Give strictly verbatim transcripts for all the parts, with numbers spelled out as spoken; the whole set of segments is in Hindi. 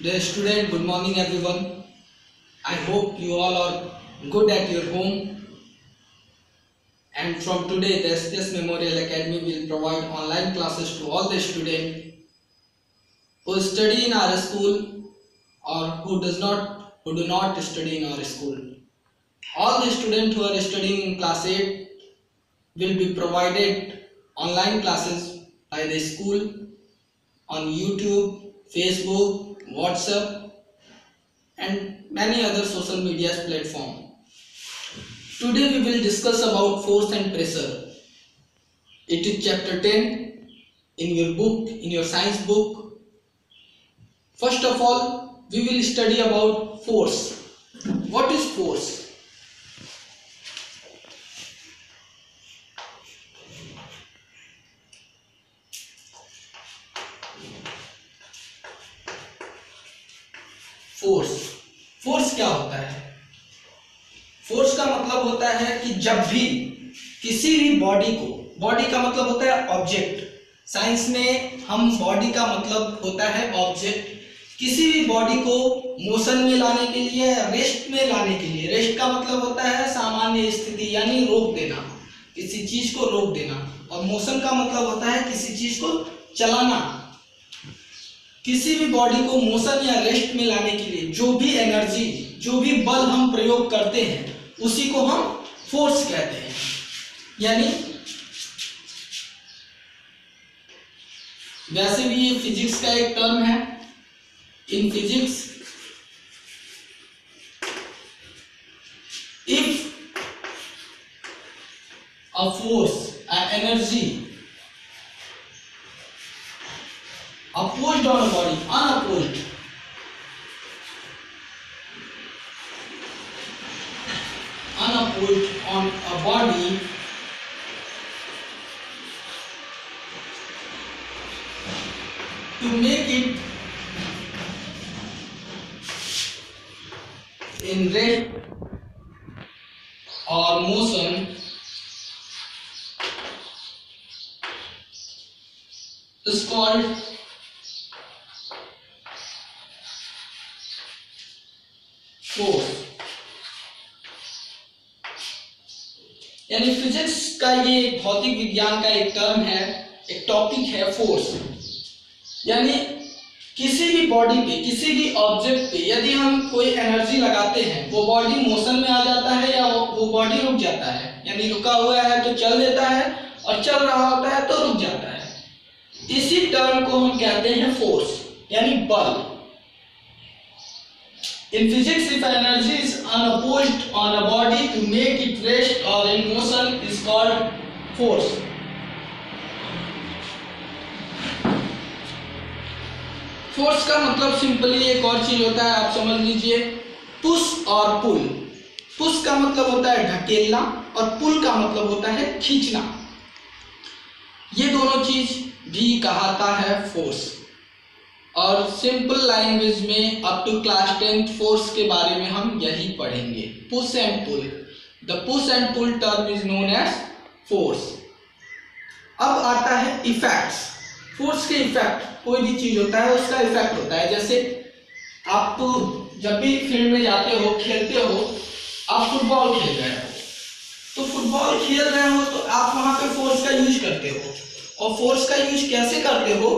Dear student, good morning everyone. I hope you all are good at your home. And from today, the S P S Memorial Academy will provide online classes to all the students who study in our school or who does not, who do not study in our school. All the students who are studying in class eight will be provided online classes by the school on YouTube, Facebook, WhatsApp, and many other social media platforms. Today we will discuss about force and pressure. It is chapter ten in your book, in your science book. First of all, we will study about force. What is force? Force force क्या होता है? फोर्स का मतलब होता है कि जब भी किसी भी बॉडी को, बॉडी का मतलब होता है ऑब्जेक्ट, साइंस में हम बॉडी का मतलब होता है ऑब्जेक्ट, किसी भी बॉडी को मोशन में लाने के लिए, रेस्ट में लाने के लिए, रेस्ट का मतलब होता है सामान्य स्थिति यानी रोक देना, किसी चीज को रोक देना, और मोशन का मतलब होता है किसी चीज को चलाना। किसी भी बॉडी को मोशन या रेस्ट में लाने के लिए जो भी एनर्जी, जो भी बल हम प्रयोग करते हैं उसी को हम फोर्स कहते हैं। यानी वैसे भी ये फिजिक्स का एक टर्म है। इन physics if a force, a energy opposed on a body, unopposed, unopposed on a body to make it in rest or motion is called force. यानी फिजिक्स का ये भौतिक विज्ञान का एक टर्म है, एक टॉपिक है फोर्स। यानी किसी भी बॉडी पे, किसी भी ऑब्जेक्ट पे यदि हम कोई एनर्जी लगाते हैं, वो बॉडी मोशन में आ जाता है या वो बॉडी रुक जाता है। यानी रुका हुआ है तो चल देता है और चल रहा होता है तो रुक जाता है। इसी टर्म को हम कहते हैं फोर्स, यानी बल। In physics, if energy is unopposed on a body to make it rest or in motion is called force. Force का मतलब सिंपली एक और चीज होता है, आप समझ लीजिए, पुश और पुल। पुश का मतलब होता है ढकेलना और पुल का मतलब होता है खींचना। ये दोनों चीज भी कहता है फोर्स। और सिंपल लैंग्वेज में up to class tenth force के बारे में हम यही पढ़ेंगे, push and pull. The push and pull term is known as force. अब आता है इफेक्ट्स। फोर्स के इफेक्ट, कोई भी चीज होता है उसका इफेक्ट होता है। जैसे आप जब भी फील्ड में जाते हो, खेलते हो, आप फुटबॉल खेल रहे हो, तो फुटबॉल खेल रहे हो तो आप वहां पे फोर्स का यूज करते हो। और फोर्स का यूज कैसे करते हो?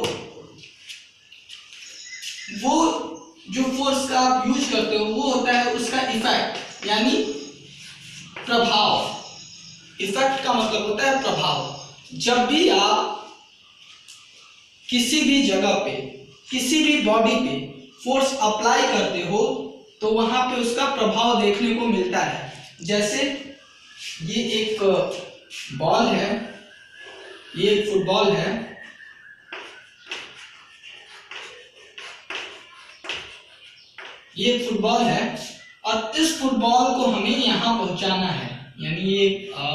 वो जो फोर्स का आप यूज करते हो वो होता है उसका इफेक्ट, यानी प्रभाव। इफेक्ट का मतलब होता है प्रभाव। जब भी आप किसी भी जगह पे, किसी भी बॉडी पे फोर्स अप्लाई करते हो तो वहां पे उसका प्रभाव देखने को मिलता है। जैसे ये एक बॉल है, ये एक फुटबॉल है, ये फुटबॉल है और इस फुटबॉल को हमें यहां पहुंचाना है। यानी ये आ,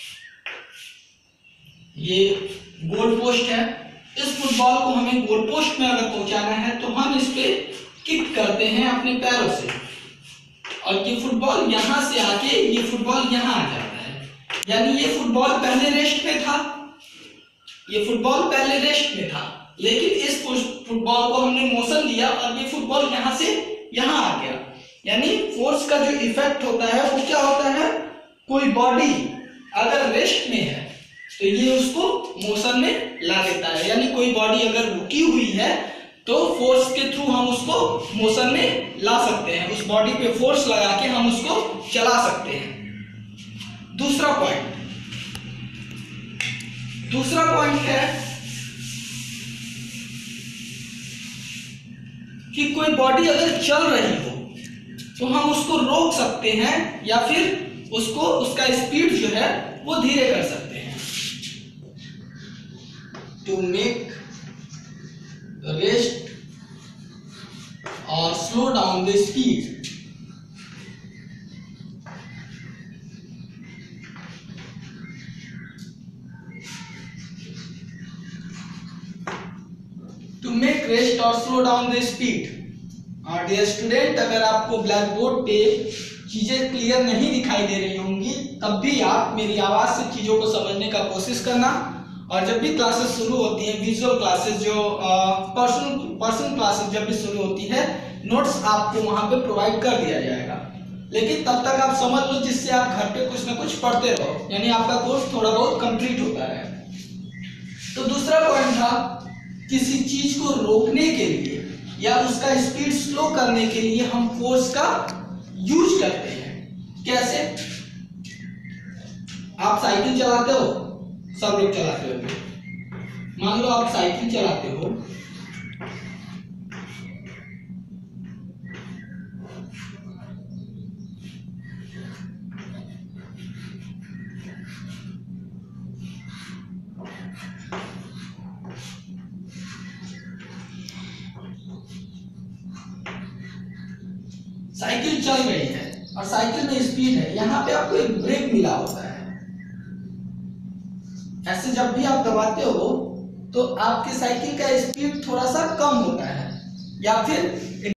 ये गोल पोस्ट है, इस फुटबॉल को हमें गोल पोस्ट में अगर पहुंचाना है तो हम इस पे किक करते हैं अपने पैरों से, और ये फुटबॉल यहां से आके ये फुटबॉल यहां आ जाता है। यानी ये फुटबॉल पहले रेस्ट में था, ये फुटबॉल पहले रेस्ट में था, लेकिन इस फुटबॉल को हमने मोशन दिया और ये फुटबॉल यहाँ से यहाँ आ गया। यानी फोर्स का जो इफेक्ट होता है वो क्या होता है, कोई बॉडी अगर रेस्ट में है तो ये उसको मोशन में ला देता है। यानी कोई बॉडी अगर रुकी हुई है तो फोर्स के थ्रू हम उसको मोशन में ला सकते हैं, उस बॉडी पे फोर्स लगा के हम उसको चला सकते हैं। दूसरा पॉइंट दूसरा पॉइंट है कि कोई बॉडी अगर चल रही हो तो हम उसको रोक सकते हैं या फिर उसको उसका स्पीड जो है वो धीरे कर सकते हैं। To make rest or slow down the speed, to make rest or slow down the speed. और डियर स्टूडेंट, अगर आपको ब्लैक बोर्ड पे चीजें क्लियर नहीं दिखाई दे रही होंगी तब भी आप मेरी आवाज से चीजों को समझने का कोशिश करना। और जब भी क्लासेस शुरू होती हैं, विजुअल क्लासेस जो पर्सनल पर्सनल क्लासेस जब भी शुरू होती है, नोट्स आपको वहां पे प्रोवाइड कर दिया जाएगा। लेकिन तब तक आप समझ लो जिससे आप घर पे कुछ ना कुछ पढ़ते रहो, यानी आपका कोर्स थोड़ा बहुत कंप्लीट होता है। तो दूसरा पॉइंट था, किसी चीज को रोकने के लिए या उसका स्पीड स्लो करने के लिए हम फोर्स का यूज करते हैं। कैसे? आप साइकिल चलाते हो, सब लोग चलाते हो। मान लो आप साइकिल चलाते हो, साइकिल चल रही है और साइकिल में स्पीड है, यहाँ पे आपको एक ब्रेक मिला होता है। ऐसे जब भी आप दबाते हो तो आपके साइकिल का स्पीड थोड़ा सा कम होता है या फिर